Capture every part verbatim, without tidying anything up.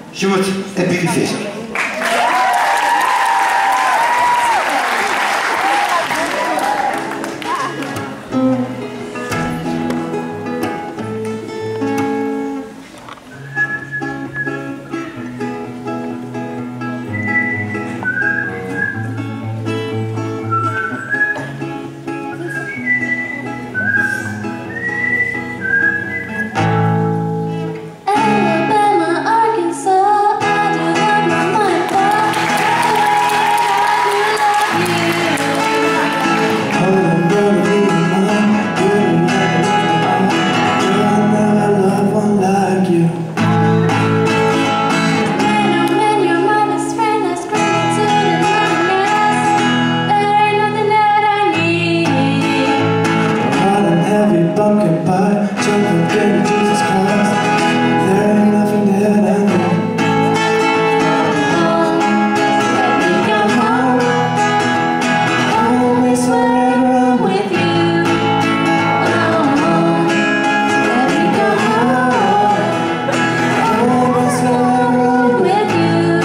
Sjoerd en Billy Visser. Pumpkin pie, chocolate cake, Jesus Christ. There ain't nothing that I know. Let me go home. Home is wherever I'm with you. Oh, let me go home. Home is wherever I'm with you.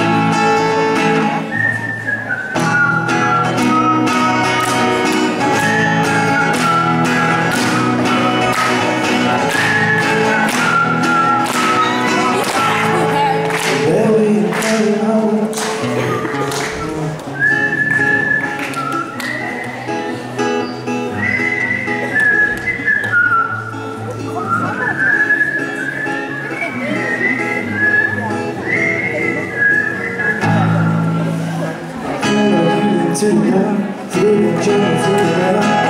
To the through the jungle, through the